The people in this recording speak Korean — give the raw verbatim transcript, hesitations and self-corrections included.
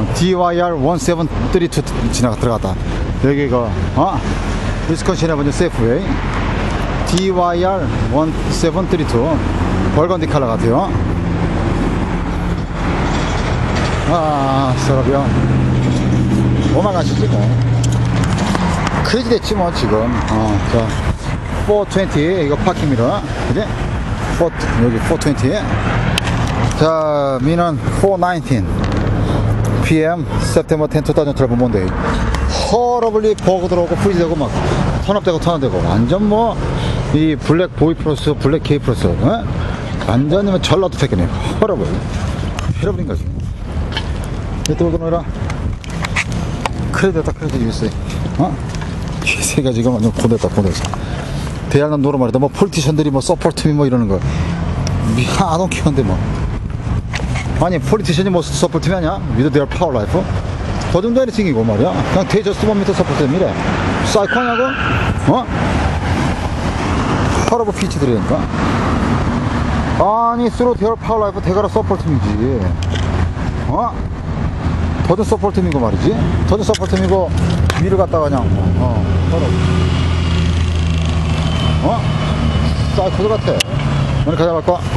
디와이알 일칠삼이 지나가 들어갔다. 여기가 어? 위스콘신 애버뉴 세이프웨이 디와이알 일칠삼이 벌건디 컬러 같아요. 아, 서럽이요. 오마가시지 뭐. 크레지 됐지 뭐 지금. 어, 자, 사이이십 이거 파킹 미러, 그지? 사, 여기 사이이십. 자, 미는 사십구 피엠 September tenth, twenty twelve Monday. 허러블리 버그 들어오고 프리즈되고 막 턴업되고 턴업되고 완전 뭐 이 블랙 보이 플러스 블랙 K 플러스 어? 완전히 전라도 패키네. 허러블 헤러블인 거지. 또 그러라 크레딧다 크레딧 유에스에이 어? 세 가지가 완전 고됐다 고됐어. 대한민국 노래 말이다 뭐 폴리티션들이 뭐 서포트미 뭐 이러는 거 미안 안 오키는데 뭐 아니 폴리티션이 뭐 서포트미 아니야? 위드 데어 파워 라이프 거dum도 애니싱이고 말이야. 그냥 대저스트만 밑에 서포트미래. 사이코냐고? 어? 허러브 피치들이니까 아니 스로 데어 파워 라이프 대가라 서포트미지. 어? 더든 서포트미고 말이지. 더든 서포트미고 위를 갖다가 그냥 어 허러브 어? 사이코들 같아. 오늘 가져갈 거